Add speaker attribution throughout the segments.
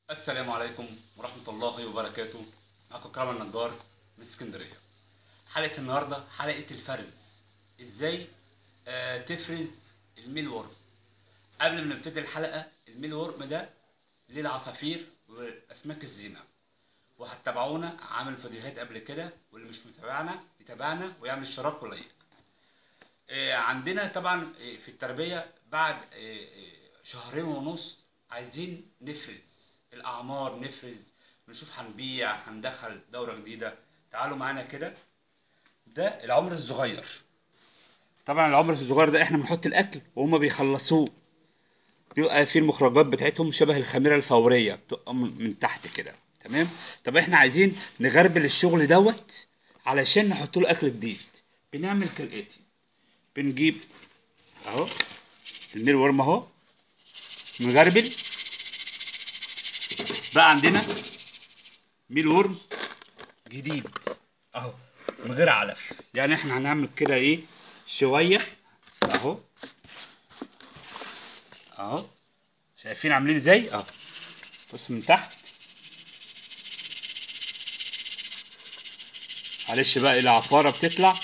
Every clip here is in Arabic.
Speaker 1: السلام عليكم ورحمة الله وبركاته. معكم كرم النجار من اسكندرية. حلقة النهاردة حلقة الفرز. ازاي تفرز الميل ورم. قبل ما نبتدي الحلقة، الميل ورم ده للعصافير وأسماك الزينة، وهتتابعونا عامل فيديوهات قبل كده، واللي مش متابعنا يتابعنا ويعمل اشتراك ولايك. عندنا طبعا في التربية بعد شهرين ونص عايزين نفرز الأعمار، نفرز نشوف هنبيع هندخل دورة جديدة. تعالوا معانا كده. ده العمر الصغير. طبعا العمر الصغير ده احنا بنحط الأكل وهما بيخلصوه، بيبقى فيه المخرجات بتاعتهم شبه الخميرة الفورية، بتبقى من تحت كده. تمام. طب احنا عايزين نغربل الشغل دوت علشان نحط له أكل جديد. بنعمل كالآتي: بنجيب اهو الميل ورم اهو مغربل. بقى عندنا ميل ورم جديد اهو من غير علف. يعني احنا هنعمل كده ايه شويه اهو اهو. شايفين عاملين ازاي اهو؟ بص من تحت. معلش بقى العفاره بتطلع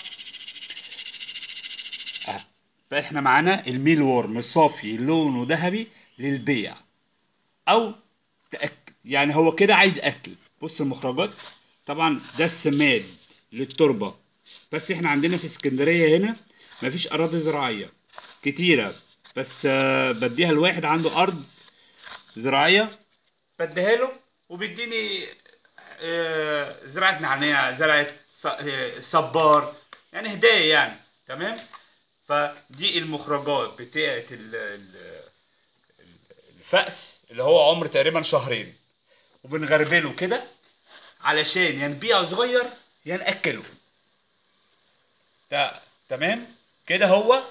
Speaker 1: اهو. فاحنا معانا الميل ورم الصافي لونه ذهبي للبيع او تأكل. يعني هو كده عايز اكل. بص المخرجات. طبعا ده السماد للتربه، بس احنا عندنا في اسكندريه هنا مفيش اراضي زراعيه كتيره، بس بديها لواحد عنده ارض زراعيه، بديها له وبيديني زراعه نعناع، زراعه صبار، يعني هدايا يعني. تمام. فدي المخرجات بتاعه الفأس اللي هو عمر تقريبا شهرين، وبنغربله كده علشان يا نبيعه صغير يا ناكله. تمام كده. هو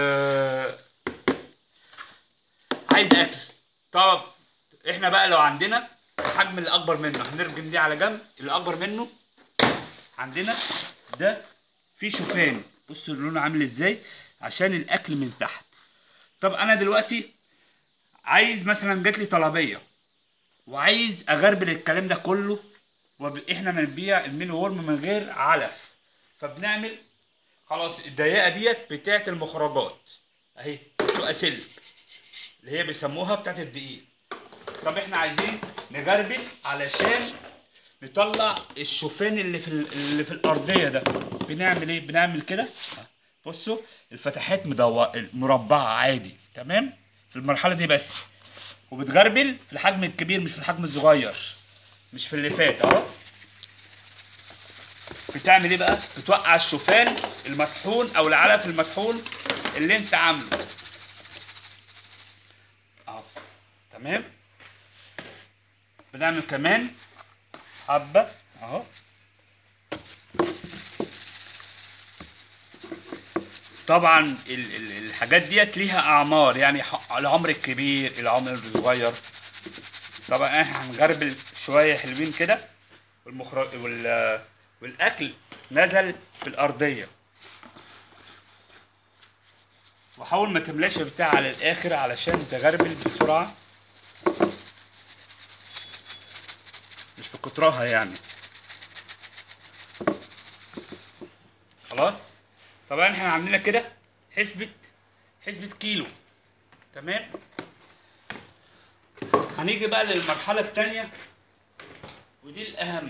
Speaker 1: عايز اكل. طب احنا بقى لو عندنا الحجم اللي اكبر منه هنرجم دي على جنب. اللي اكبر منه عندنا ده فيه شوفان. بصوا لونه عامل ازاي عشان الاكل من تحت. طب انا دلوقتي عايز مثلا جات لي طلبيه وعايز اغربل الكلام ده كله، واحنا بنبيع الميل ورم من غير علف. فبنعمل خلاص الضيقه ديت بتاعت المخرجات اهي، بتبقى سلك اللي هي بيسموها بتاعت الدقيق. طب احنا عايزين نغربل علشان نطلع الشوفان اللي في الارضيه ده. بنعمل ايه؟ بنعمل كده. بصوا الفتحات مربعه عادي. تمام. في المرحله دي بس. وبتغربل في الحجم الكبير مش في الحجم الصغير، مش في اللي فات اهو. بتعمل ايه بقى؟ بتوقع الشوفان المطحون او العلف المطحون اللي انت عامله اهو. تمام. بنعمل كمان حبه اهو. طبعا الحاجات ديت ليها اعمار، يعني العمر الكبير العمر الصغير. طبعا احنا هنغربل شويه حلوين كده، والمخرج والاكل نزل في الارضيه. وحاول ما تملاش بتاع على الاخر علشان تغربل بسرعه، مش بكترها يعني. خلاص. طبعا احنا عاملين كده حسبة كيلو. تمام. هنيجي بقى للمرحلة التانية ودي الأهم.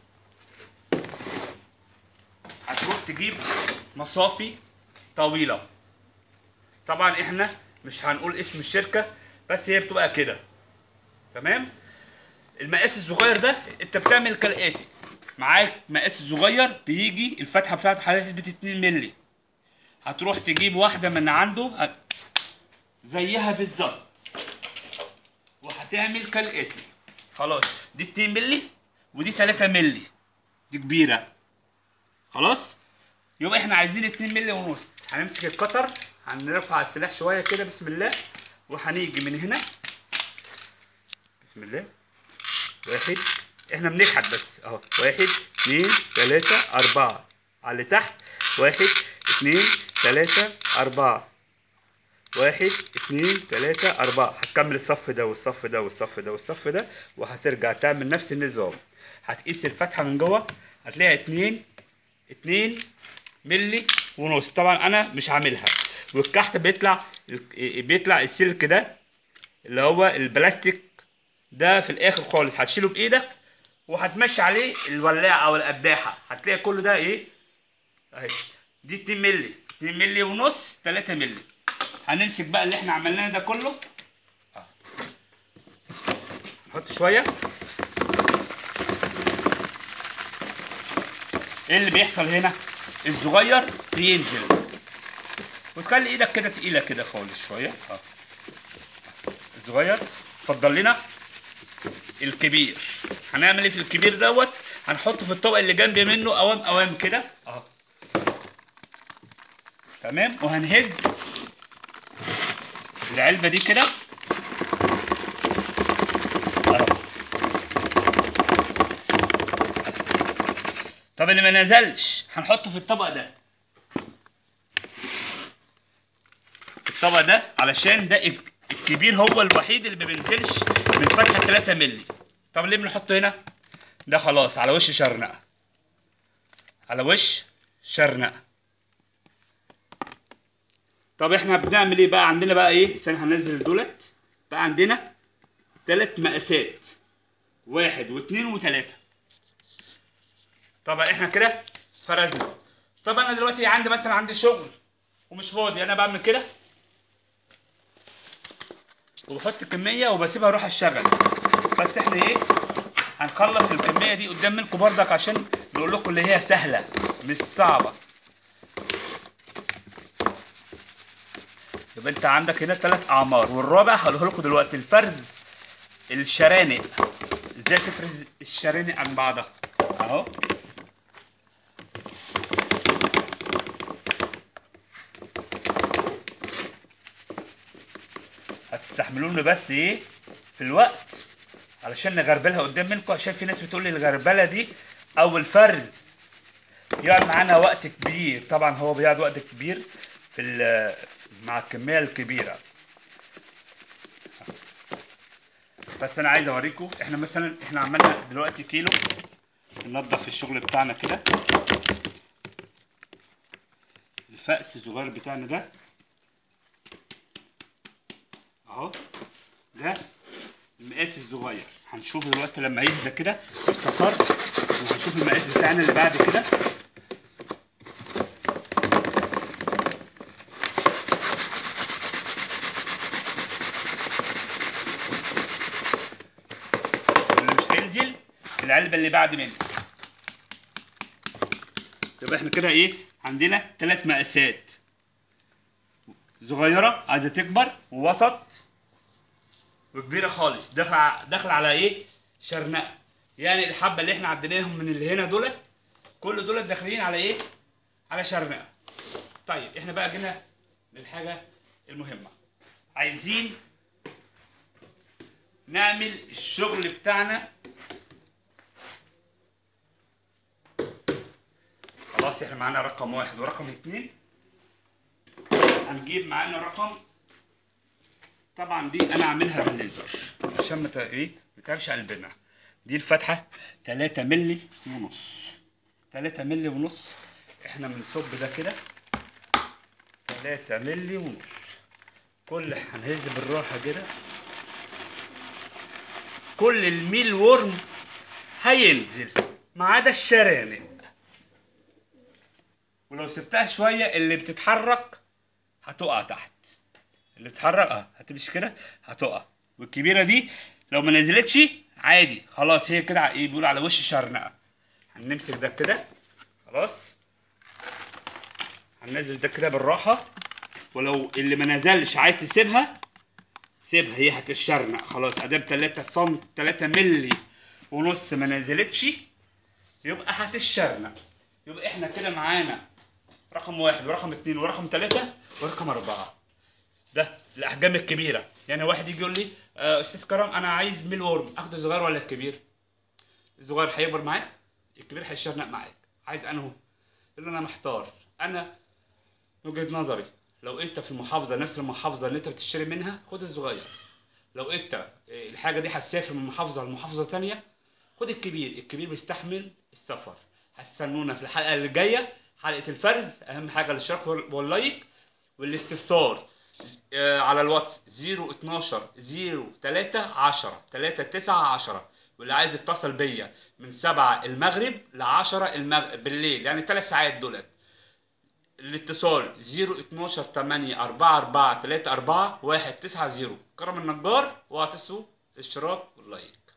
Speaker 1: هتروح تجيب مصافي طويلة. طبعا احنا مش هنقول اسم الشركة، بس هي بتبقى كده. تمام. المقاس الصغير ده انت بتعمل كالآتي: معاك مقاس صغير بيجي الفتحة بتاعته حوالي حسبة 2 مللي. هتروح تجيب واحدة من عنده زيها بالظبط، وهتعمل كالآتي. خلاص دي 2 مللي ودي 3 مللي، دي كبيرة. خلاص. يبقى احنا عايزين 2 مللي ونص. هنمسك القطر، هنرفع السلاح شوية كده بسم الله، وهنيجي من هنا بسم الله. واحد، احنا بنكحت بس اهو. 1 2 3 4 على اللي تحت. 1 2 3 4 1 2 3 4. هتكمل الصف ده والصف ده والصف ده والصف ده، وهترجع تعمل نفس النظام. هتقيس الفتحه من جوه، هتلاقيها 2 ملي ونص. طبعا انا مش عاملها. والكحت بيطلع السلك ده اللي هو البلاستيك ده في الاخر خالص. هتشيله بايدك وهتمشي عليه الولاعه او القداحه، هتلاقي كل ده ايه اهي. دي 2 ملي، 2 ملي ونص، 3 ملي. هنمسك بقى اللي احنا عملناه ده كله، نحط شويه. ايه اللي بيحصل هنا؟ الصغير بينزل، وتخلي ايدك كده تقيله كده خالص شويه. الصغير. اتفضل لنا الكبير. هنعمل ايه في الكبير دوت؟ هنحطه في الطبق اللي جنبي منه قوام قوام كده اهو. تمام. وهنهز العلبه دي كده اهو. طب اللي ما نزلش هنحطه في الطبق ده، في الطبق ده، علشان ده الكبير هو الوحيد اللي ما بينزلش من فتحه 3 مللي. طب ليه بنحطه هنا؟ ده خلاص على وش شرنقه، على وش شرنقه. طب احنا بنعمل ايه بقى؟ عندنا بقى ايه؟ استنى هننزل دولت. بقى عندنا 3 مقاسات، 1 و2 و3. طبعا احنا كده فرزنا. طب انا دلوقتي عندي شغل ومش فاضي، انا بعمل كده وبحط كميه وبسيبها اروح اشتغل. بس احنا ايه؟ هنخلص الكميه دي قدام منكم برضك عشان نقول لكم اللي هي سهله مش صعبه. يبقى انت عندك هنا 3 اعمار، والرابع هقوله لكم دلوقتي، الفرز الشرانق. ازاي تفرز الشرانق عن بعضها اهو. هتستحملوني بس ايه في الوقت علشان نغربلها قدام منكم، عشان في ناس بتقول لي الغربله دي او الفرز يقعد معانا وقت كبير. طبعا هو بيقعد وقت كبير مع الكميه الكبيره. بس انا عايز اوريكم. احنا مثلا عملنا دلوقتي كيلو. ننضف الشغل بتاعنا كده. الفأس الصغير بتاعنا ده اهو، ده المقاس الصغير. هنشوف دلوقتي لما يهدى كده استقر، وهنشوف المقاس بتاعنا اللي بعد كده. اللي مش هينزل العلبه اللي بعد منه. يبقى احنا كده ايه؟ عندنا 3 مقاسات، صغيره عايزه تكبر، ووسط، وكبيره خالص داخله على ايه؟ شرنقه. يعني الحبه اللي احنا عديناهم من اللي هنا دولت، كل دولت داخلين على ايه؟ على شرنقه. طيب احنا بقى جينا للحاجه المهمه. عايزين نعمل الشغل بتاعنا. خلاص احنا معانا رقم 1 ورقم 2. هنجيب معانا رقم، طبعا دي انا عاملها بالليزر عشان ما تعبش قلبنا. دي الفتحه 3 مللي ونص، 3 مللي ونص. احنا بنصب ده كده 3 مللي ونص. كل هنهز بالراحه كده، كل الميل ورم هينزل ما عدا الشرانق. ولو سبتها شويه اللي بتتحرك هتقع تحت، اللي بتتحرك هتمشي كده هتقع. والكبيره دي لو ما نزلتش عادي خلاص، هي كده ايه بيقول على وش الشرنقه. هنمسك ده كده خلاص، هننزل ده كده بالراحه. ولو اللي ما نزلش عايز تسيبها سيبها، هي هتشرنق خلاص. ادام 3 سم 3 مللي ونص ما نزلتش يبقى هتشرنق. يبقى احنا كده معانا رقم 1 ورقم 2 ورقم 3 ورقم 4. ده الاحجام الكبيره. يعني واحد يجي يقول لي استاذ كرم انا عايز ميل ورم، اخد الصغير ولا الكبير؟ الصغير هيكبر معاك، الكبير هيشرنق معاك. عايز انه؟ يقول له انا محتار. انا وجهه نظري لو انت في المحافظه نفس المحافظه اللي انت بتشتري منها خد الصغير. لو انت الحاجه دي هتسافر من محافظه لمحافظه تانية خد الكبير. الكبير بيستحمل السفر. هستنونا في الحلقه اللي جايه، حلقه الفرز. اهم حاجه الاشتراك واللايك والاستفسار على الواتس 012 03 10 39 10. واللي عايز يتصل بيا من 7 المغرب ل 10 بالليل، يعني 3 ساعات دولت. الاتصال 012 8 44 34 190. كرم النجار، واعتصوا الاشتراك واللايك.